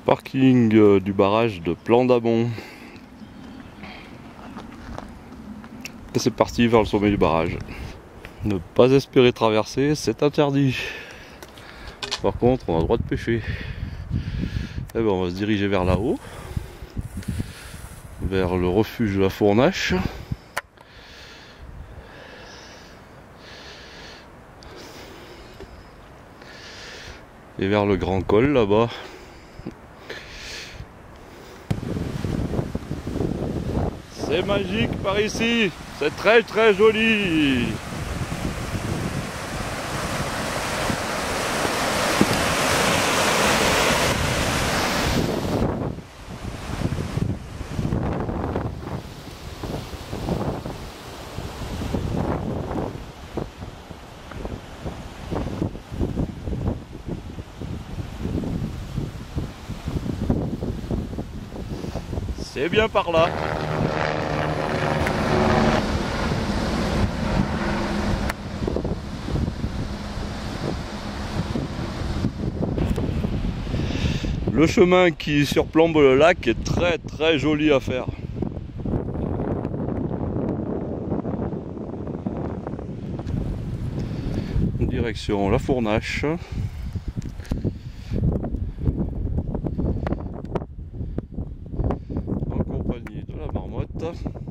Parking du barrage de Plandamon. Et c'est parti vers le sommet du barrage. Ne pas espérer traverser, c'est interdit. Par contre, on a le droit de pêcher. Et ben, on va se diriger vers là-haut, vers le refuge de la Fournache. Et vers le grand col là-bas. C'est magique par ici, c'est très très joli. C'est bien par là. Le chemin qui surplombe le lac est très très joli à faire. Direction la Fournache. En compagnie de la marmotte.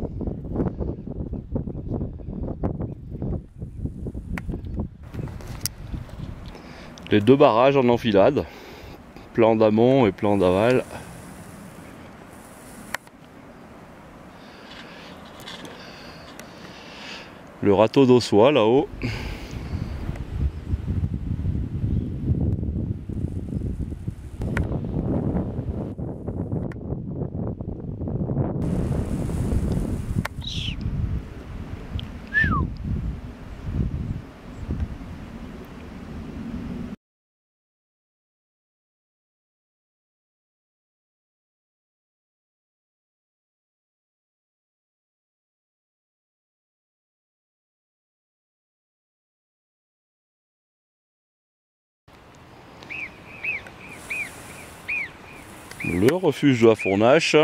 Les deux barrages en enfilade. Plan d'amont et plan d'aval. Le râteau d'Ossois là-haut. Le refuge de la Fournache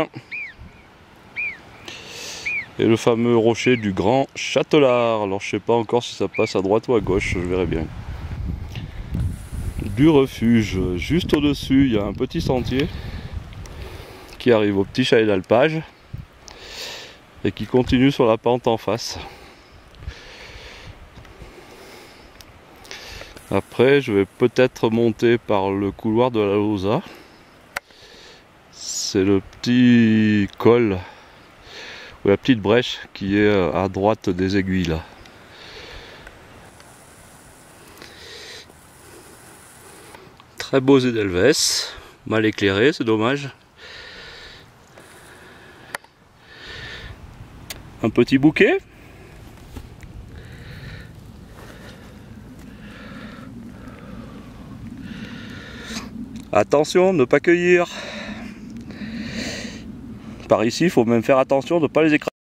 et le fameux rocher du Grand Châtelard. Alors je sais pas encore si ça passe à droite ou à gauche, je verrai bien. Du refuge, juste au-dessus, il y a un petit sentier qui arrive au petit chalet d'alpage et qui continue sur la pente en face. Après, je vais peut-être monter par le couloir de la Lauza. C'est le petit col ou la petite brèche qui est à droite des aiguilles là. Très beaux édelweiss, mal éclairés, c'est dommage. Un petit bouquet. Attention, ne pas cueillir. Par ici, il faut même faire attention de ne pas les écraser.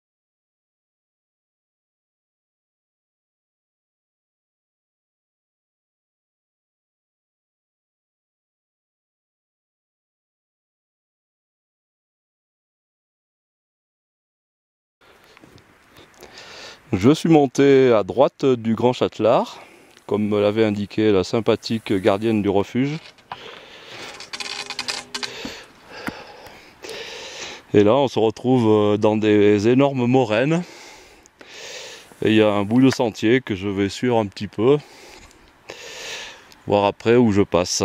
Je suis monté à droite du Grand Châtelard, comme me l'avait indiqué la sympathique gardienne du refuge. Et là, on se retrouve dans des énormes moraines. Et il y a un bout de sentier que je vais suivre un petit peu, voir après où je passe.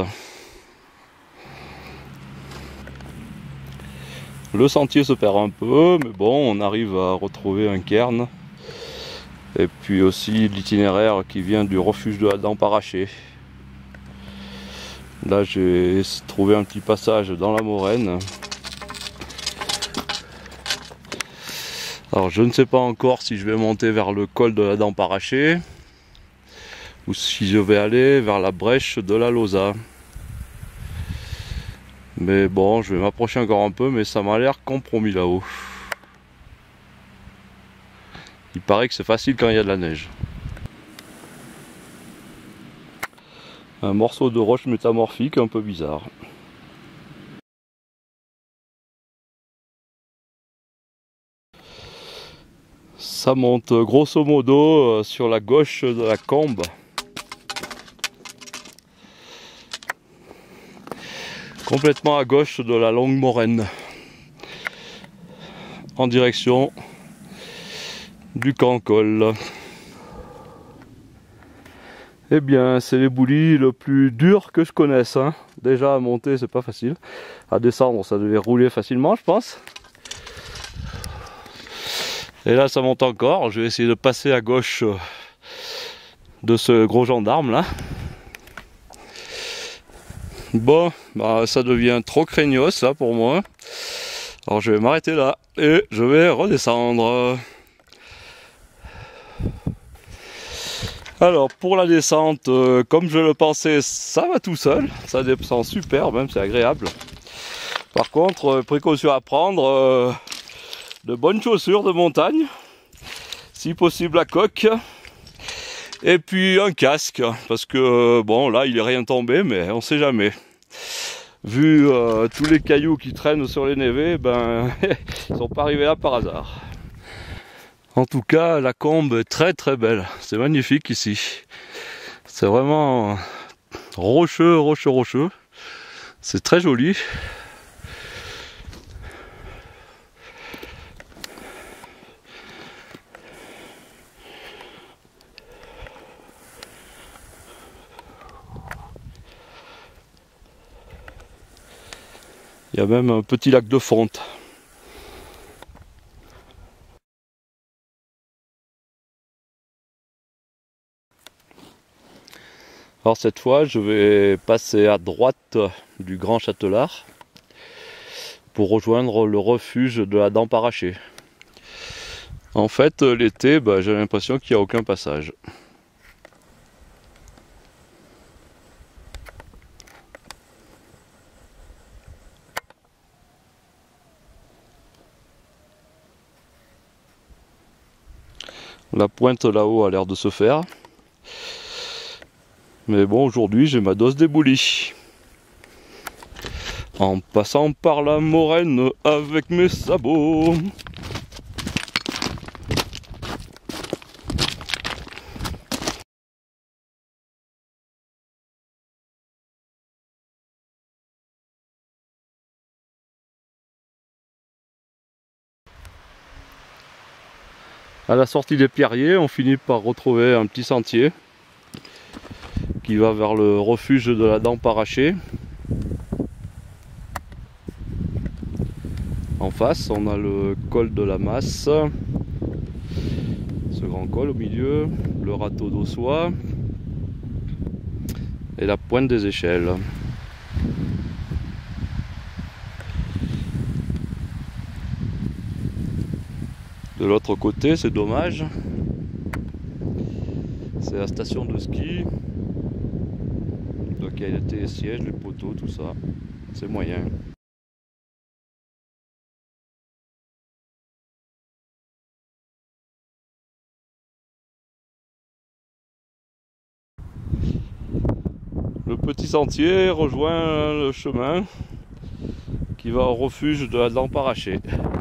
Le sentier se perd un peu, mais bon, on arrive à retrouver un cairn. Et puis aussi l'itinéraire qui vient du refuge de la Dent Parachée. Là, j'ai trouvé un petit passage dans la moraine. Alors, je ne sais pas encore si je vais monter vers le col de la Dent Parachée ou si je vais aller vers la brèche de la Lauza. Mais bon, je vais m'approcher encore un peu, mais ça m'a l'air compromis là-haut. Il paraît que c'est facile quand il y a de la neige. Un morceau de roche métamorphique un peu bizarre. Ça monte grosso modo sur la gauche de la combe. Complètement à gauche de la longue moraine. En direction du Cancol. Eh bien, c'est l'éboulis le plus dur que je connaisse. Hein. Déjà à monter, c'est pas facile. À descendre, ça devait rouler facilement, je pense. Et là, ça monte encore. Je vais essayer de passer à gauche de ce gros gendarme là. Bon, bah, ça devient trop craignos là pour moi. Alors je vais m'arrêter là et je vais redescendre. Alors pour la descente, comme je le pensais, ça va tout seul. Ça descend super, même c'est agréable. Par contre, précaution à prendre, de bonnes chaussures de montagne, si possible à coque, et puis un casque, parce que bon là il est rien tombé, mais on sait jamais. Vu tous les cailloux qui traînent sur les névés, ben ils sont pas arrivés là par hasard. En tout cas, la combe est très très belle. C'est magnifique ici. C'est vraiment rocheux, rocheux, rocheux. C'est très joli. Il y a même un petit lac de fonte. Alors cette fois, je vais passer à droite du Grand Châtelard pour rejoindre le refuge de la Dent Parachée. En fait, l'été, j'ai l'impression qu'il n'y a aucun passage. La pointe là-haut a l'air de se faire. Mais bon, aujourd'hui j'ai ma dose d'éboulis. En passant par la moraine avec mes sabots. À la sortie des Pierriers, on finit par retrouver un petit sentier qui va vers le refuge de la Dent Parachée. En face, on a le col de la Masse, ce grand col au milieu, le râteau d'Ossois et la pointe des Échelles. De l'autre côté, c'est dommage, c'est la station de ski. Donc il y a les sièges, les poteaux, tout ça, c'est moyen. Le petit sentier rejoint le chemin qui va au refuge de la Dent Parachée.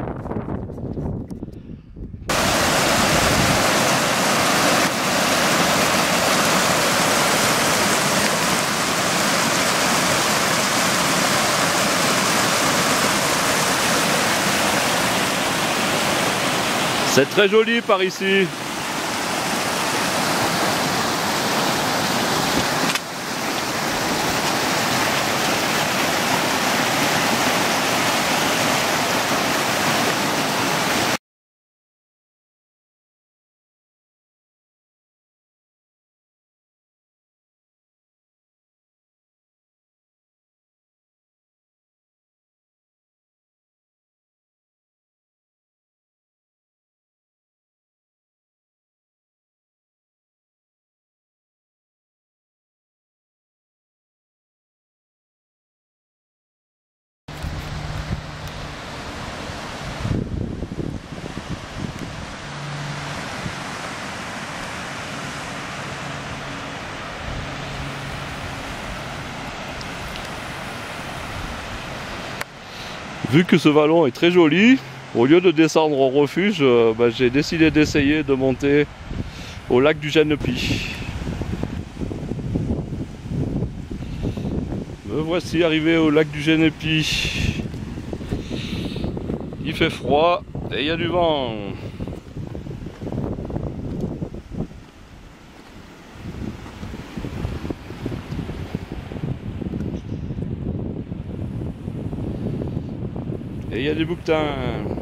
C'est très joli par ici. Vu que ce vallon est très joli, Au lieu de descendre au refuge, j'ai décidé d'essayer de monter au lac du Genepi. Me voici arrivé au lac du Genepi. Il fait froid et il y a du vent. Et il y a des bouquetins.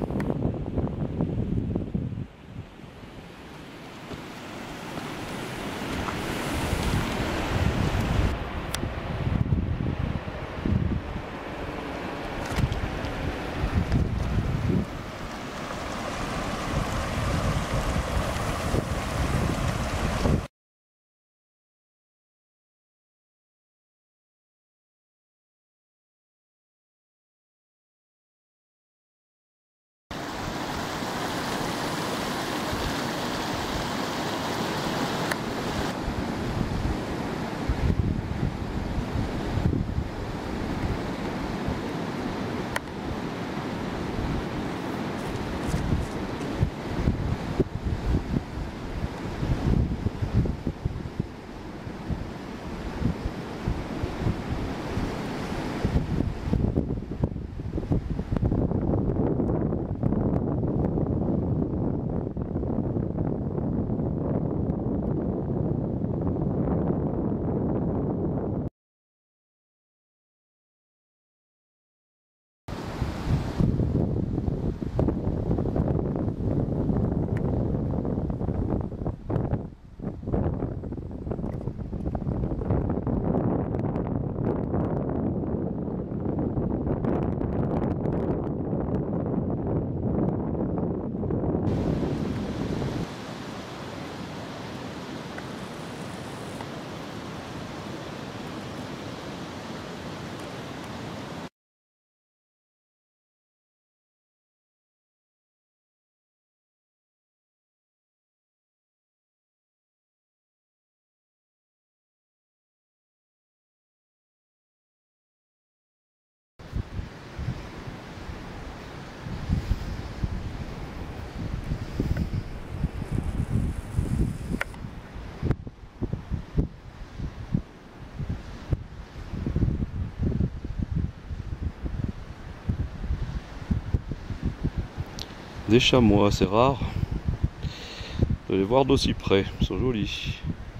Des chamois, c'est rare de les voir d'aussi près, ils sont jolis.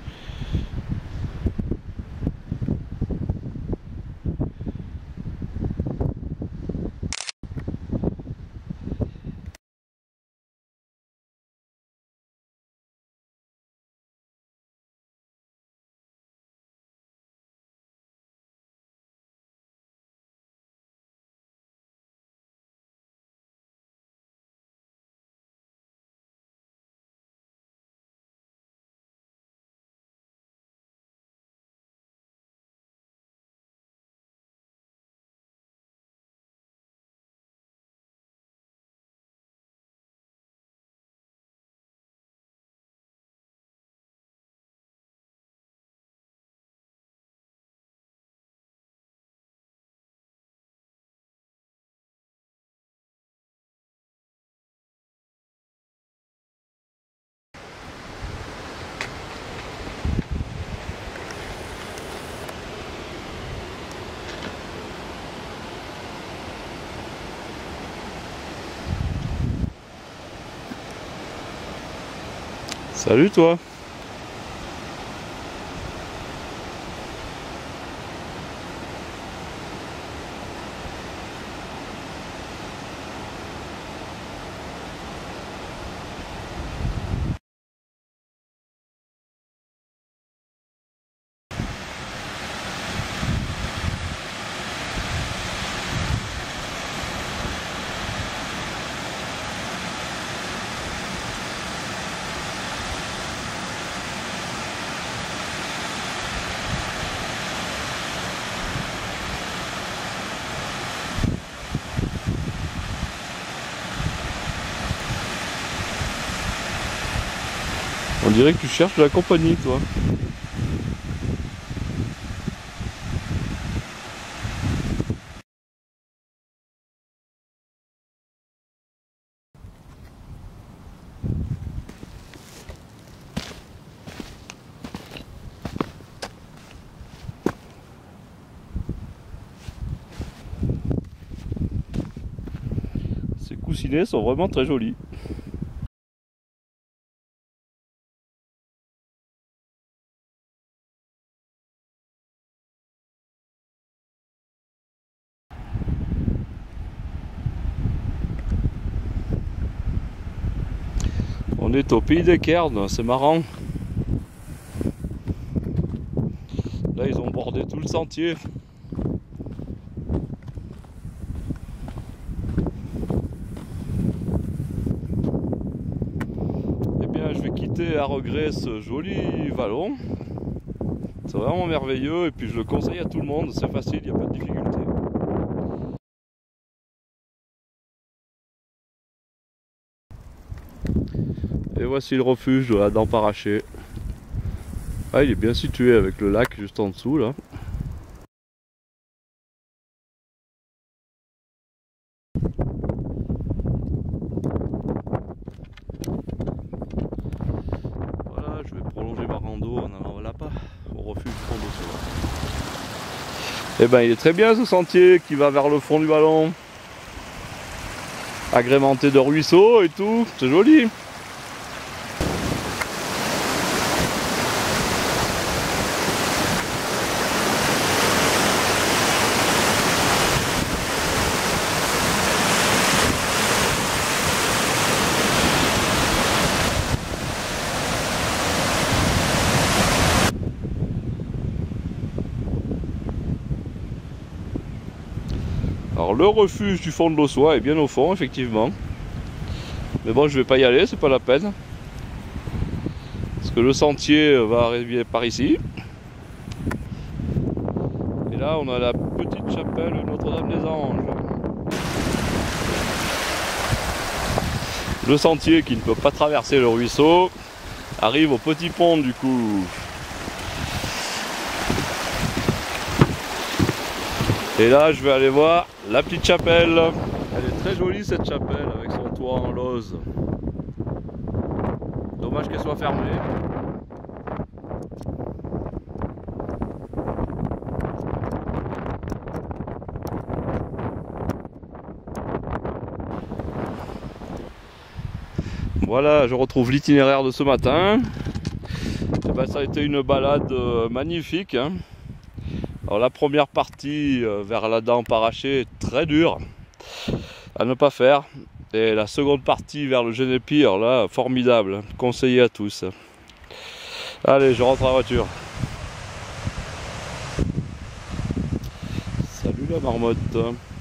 Salut toi! On dirait que tu cherches de la compagnie, toi. coussinets sont vraiment très jolis. On est au pays des Cairns, c'est marrant. Là ils ont bordé tout le sentier. Eh bien je vais quitter à regret ce joli vallon. C'est vraiment merveilleux et puis je le conseille à tout le monde, c'est facile, il n'y a pas de difficulté. Et voici le refuge de la Dent Parachée. Ah, il est bien situé avec le lac juste en dessous là. Voilà, je vais prolonger ma rando en allant là-bas, au refuge Fond d'Ossois. Et ben il est très bien ce sentier qui va vers le fond du vallon. Agrémenté de ruisseaux et tout, c'est joli. Alors le refuge du Fond de l'Ossois est bien au fond effectivement. Mais bon je vais pas y aller, c'est pas la peine. Parce que le sentier va arriver par ici. Et là on a la petite chapelle Notre-Dame-des-Anges. Le sentier qui ne peut pas traverser le ruisseau arrive au petit pont du coup. Et là je vais aller voir la petite chapelle. Elle est très jolie cette chapelle avec son toit en lauze. Dommage qu'elle soit fermée. Voilà, je retrouve l'itinéraire de ce matin. Et ben, ça a été une balade magnifique. Hein. Alors la première partie vers la Dent Parachée est très dure à ne pas faire. Et la seconde partie vers le Genépi, là, formidable, conseillé à tous. Allez, je rentre à la voiture. Salut la marmotte.